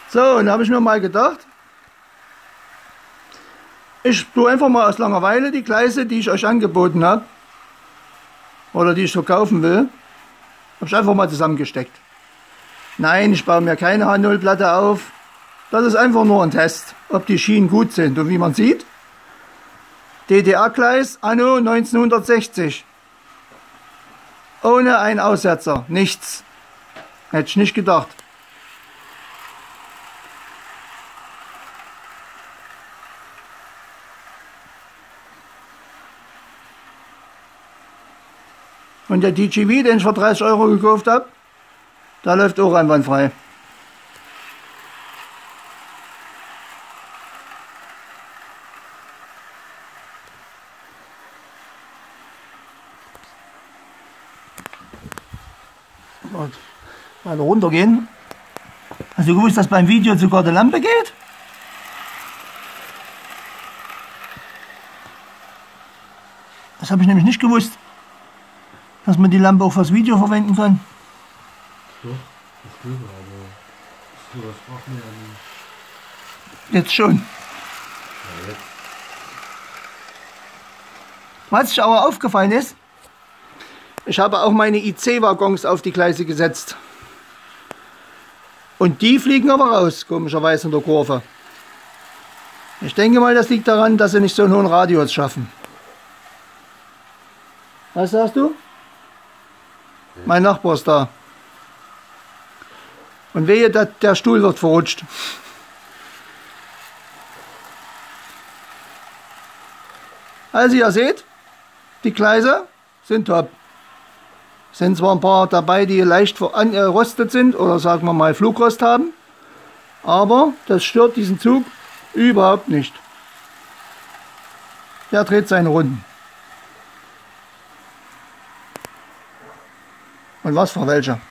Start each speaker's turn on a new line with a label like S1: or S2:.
S1: So, und da habe ich mir mal gedacht, ich tue einfach mal aus Langeweile die Gleise, die ich euch angeboten habe, oder die ich verkaufen will, habe ich einfach mal zusammengesteckt. Nein, ich baue mir keine H0-Platte auf. Das ist einfach nur ein Test, ob die Schienen gut sind. Und wie man sieht, DDR-Gleis anno 1960. Ohne einen Aussetzer, nichts. Hätte ich nicht gedacht. Und der DGV, den ich für 30 € gekauft habe, da läuft auch einwandfrei. Mal runtergehen. Hast du gewusst, dass beim Video sogar die Lampe geht? Das habe ich nämlich nicht gewusst, dass man die Lampe auch fürs Video verwenden kann.
S2: Doch, das geht, aber das braucht man ja nicht.
S1: Jetzt schon.
S2: Ja, jetzt.
S1: Was sich aber aufgefallen ist, ich habe auch meine IC-Waggons auf die Gleise gesetzt. Und die fliegen aber raus, komischerweise in der Kurve. Ich denke mal, das liegt daran, dass sie nicht so einen hohen Radius schaffen. Was sagst du? Mein Nachbar ist da. Und wehe, der Stuhl wird verrutscht. Also ihr seht, die Gleise sind top. Sind zwar ein paar dabei, die leicht verrostet sind oder sagen wir mal Flugrost haben, aber das stört diesen Zug überhaupt nicht. Der dreht seine Runden. Und was für welche?